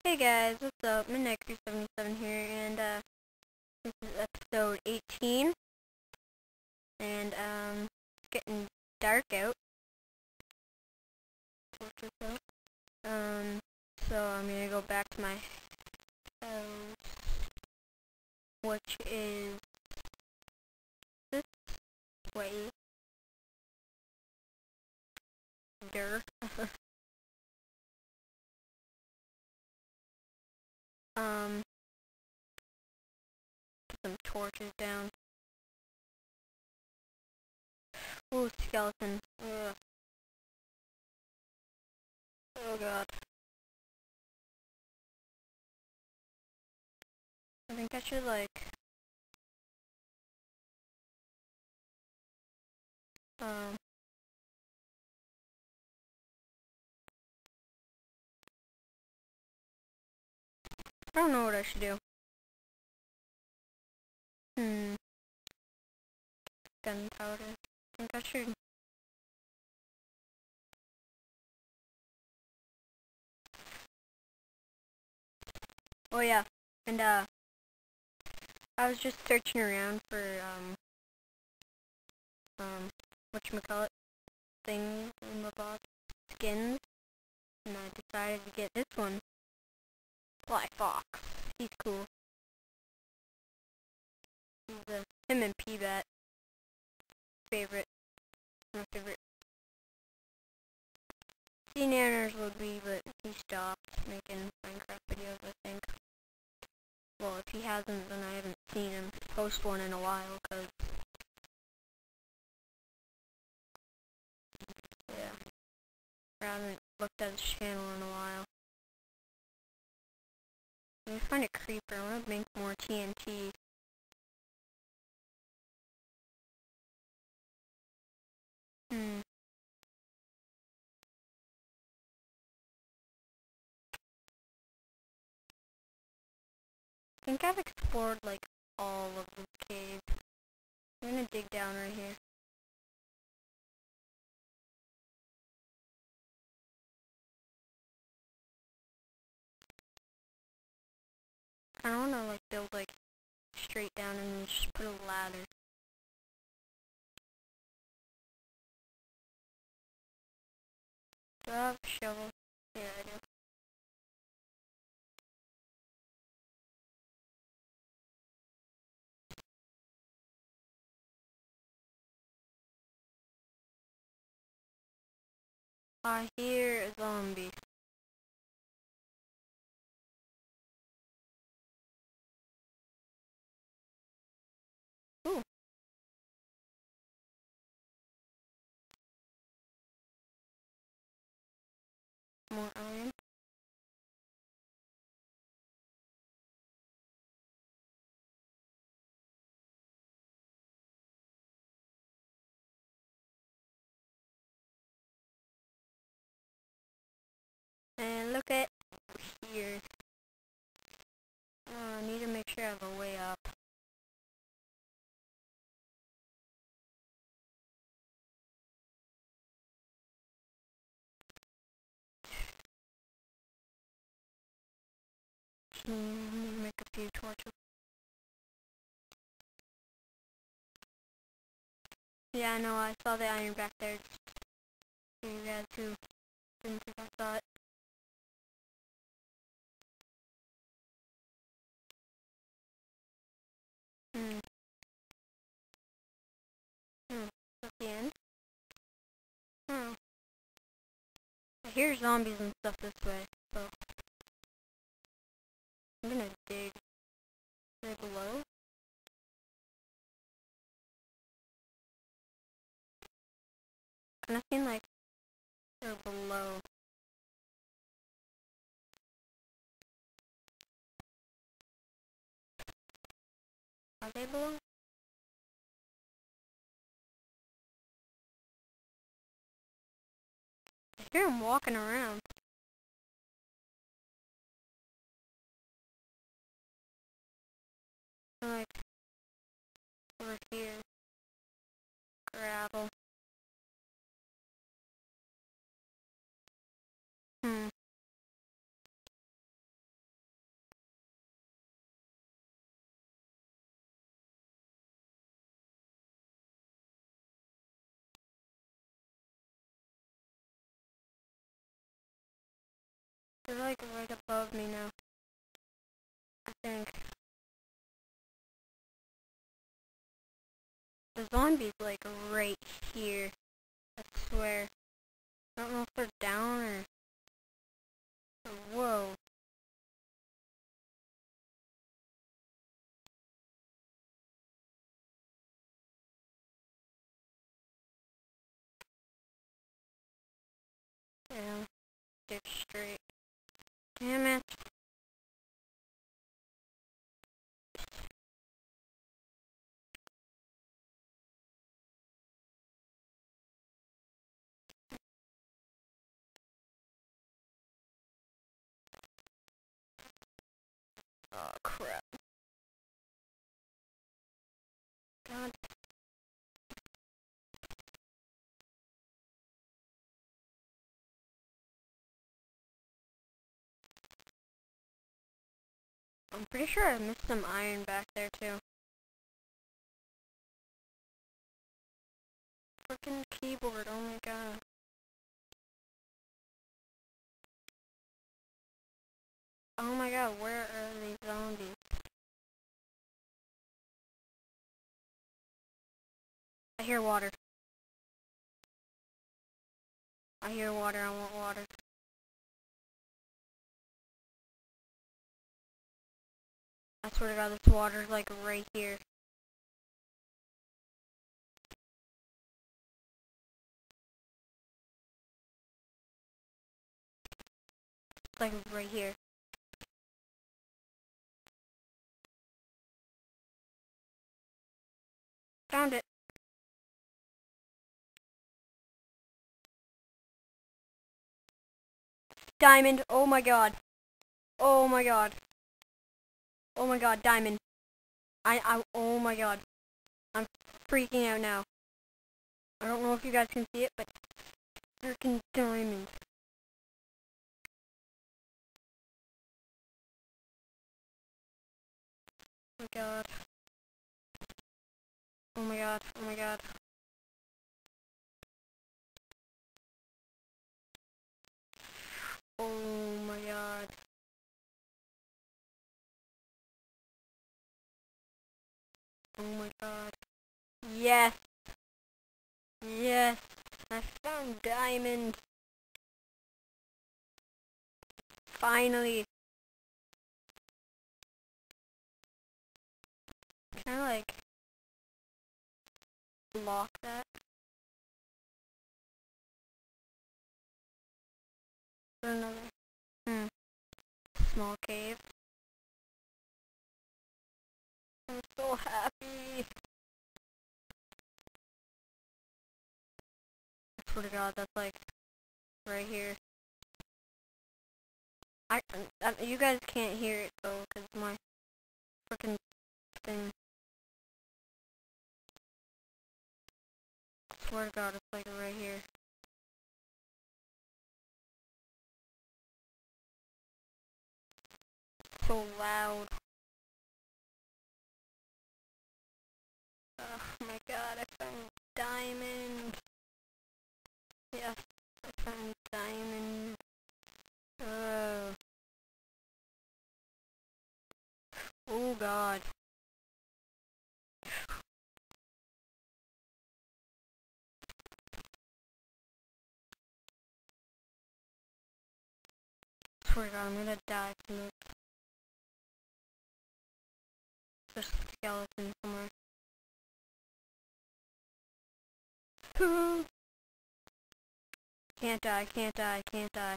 Hey guys, what's up? Midnight377 here, and this is episode 18, and it's getting dark out. So I'm gonna go back to my house, which is this way. Put some torches down. Ooh, skeleton. Ugh. Oh god. I think I should um I don't know what I should do. Gunpowder. I think I should. Oh yeah, and I was just searching around for whatchamacallit things in the box, skins, and I decided to get this one. Black Fox. He's cool. Him and P-Bat. My favorite. C-Nanners would be, but he stopped making Minecraft videos, I think. Well, if he hasn't, then I haven't seen him post one in a while, cause yeah, I haven't looked at his channel in a while. Let me find a creeper. I want to make more TNT. I think I've explored like all of this cave. I'm gonna dig down right here. I don't wanna like build like straight down and then just put a ladder. Do I have a shovel? Yeah, I do. I hear a zombie. Ooh. More iron. And look at here. I need to make sure I have a way up. I need to make a few torches. Yeah, I know, I saw the iron back there. Just for you guys who didn't think I saw it. At the end. Oh. I hear zombies and stuff this way, so I'm gonna dig. Are they below? Kinda seem like they're below. Are they below? I hear them walking around. They're like over here. Gravel. They're like right above me now. I think. The zombie's like right here. I swear. I don't know if they're down or whoa. Yeah. Stick straight. Damn it. Oh crap. God. I'm pretty sure I missed some iron back there too. Freaking keyboard, oh my god. Oh my god, where are these zombies? I hear water. I hear water, I want water. I swear to god, this water's like right here. It's like right here. Found it. Diamond, oh my god. Oh my god. Oh my god, diamond. Oh my god. I'm freaking out now. I don't know if you guys can see it, but freaking diamond. Oh my god. Oh my god, oh my god. Oh my god. Oh my god. Yes! Yes! I found diamond! Finally! Can I like block that? Or another? Small cave. I'm so happy! I swear to god, that's like right here. You guys can't hear it though, cause my freaking thing. I swear to god, it's like right here. So loud. Oh my god, I found diamond. Yes, I found diamond. Oh. Oh god. Swear to god, I'm gonna die from this. There's a skeleton somewhere. Can't die, can't die, can't die.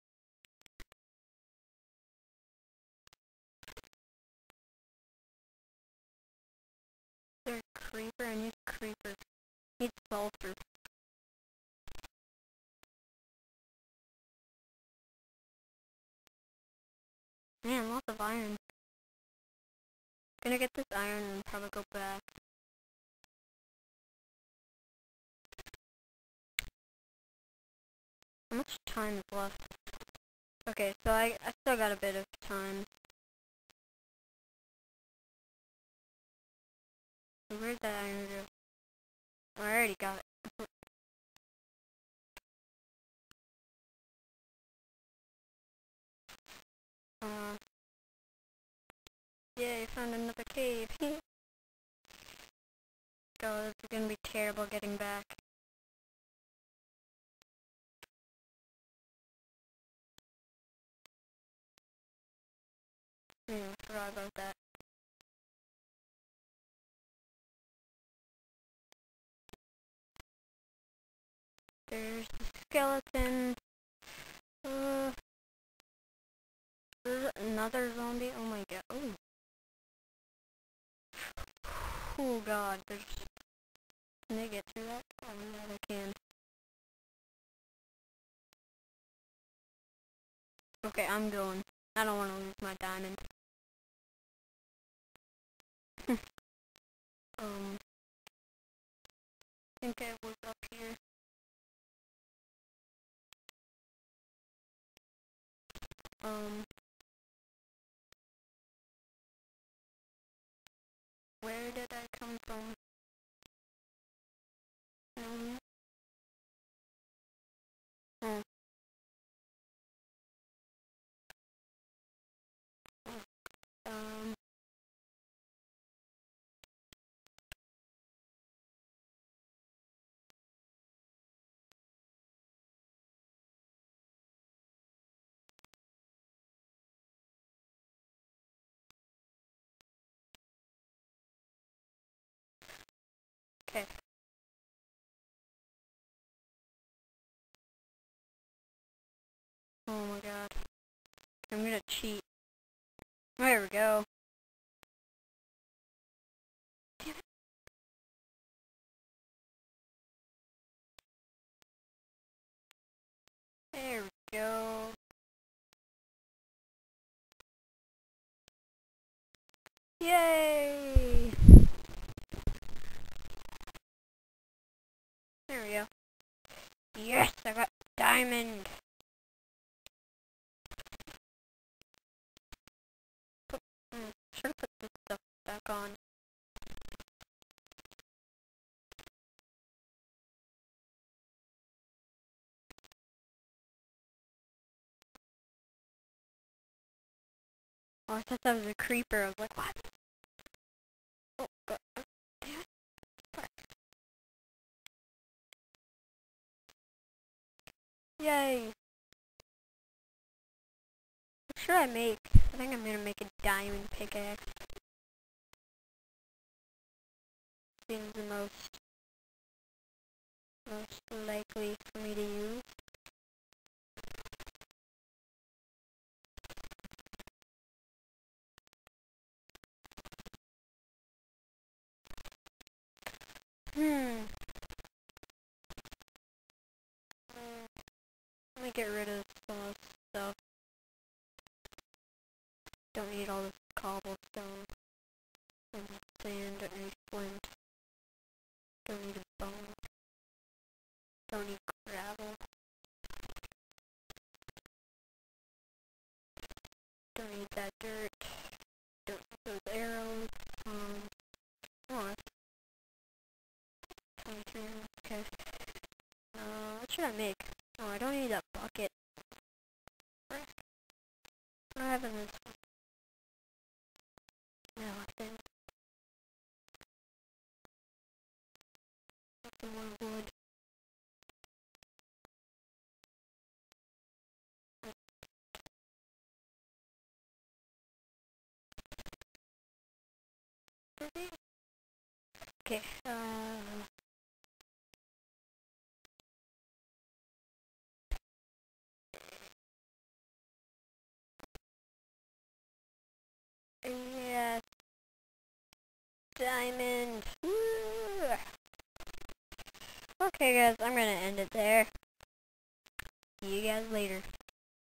There's a creeper, I need creepers. I need sulfur. Man, lots of iron. Gonna get this iron and probably go back. How much time is left? Okay, so I still got a bit of time. Where'd that iron go? Oh, I already got it. Yay, found another cave. God, this is gonna be terrible getting back. Forgot about that. There's the skeleton. There's another zombie. Oh my god. Oh. Oh god. Can they get through that? Oh yeah, they can. Okay, I'm going. I don't want to lose my diamond. I think I was up here. Where did I come from? Oh. Okay. Oh my god. I'm gonna cheat. There we go. Damn it. There we go. Yay! There we go. Yes, I got diamond. Should have put this stuff back on. Oh, I thought that was a creeper. I was like, what? Oh, God. Damn it. Fuck. Yay. What should I make? I think I'm gonna make a diamond pickaxe. Seems the most likely for me to use. Let me get rid of some of this stuff. Don't need all this cobblestone. Don't need sand, don't need flint. Don't need a bone. Don't need gravel. Don't need that dirt. Don't need those arrows. Oh, that's 23. Okay. What should I make? Oh, I don't need that bucket. What do I have in this one? Nothing. Some more wood. Okay, yes, diamond. Woo! Okay guys, I'm gonna end it there. See you guys later.